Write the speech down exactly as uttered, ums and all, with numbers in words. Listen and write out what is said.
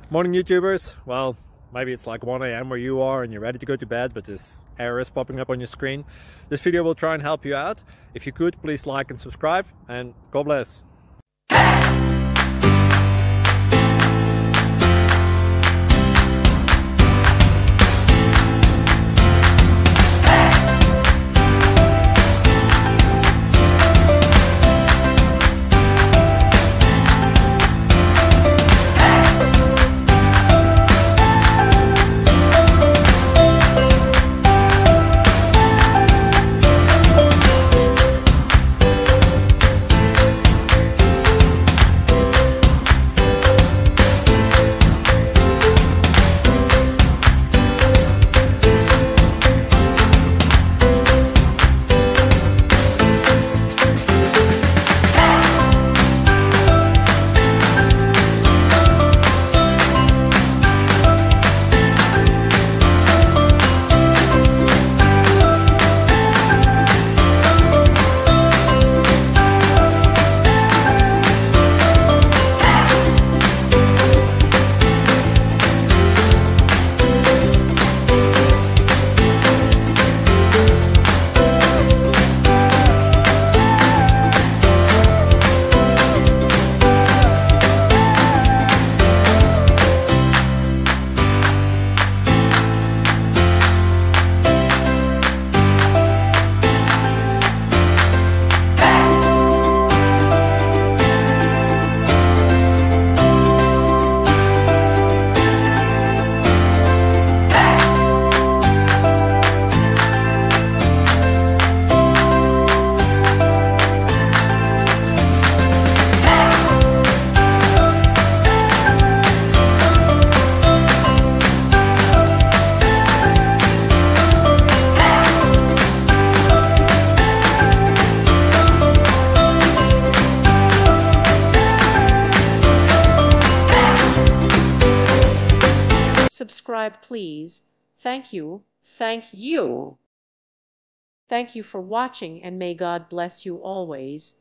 Morning YouTubers. Well, maybe it's like one A M where you are and you're ready to go to bed, but this error is popping up on your screen. This video will try and help you out. If you could, please like and subscribe, and God bless. Subscribe, please. Thank you. Thank you. Thank you for watching, and may God bless you always.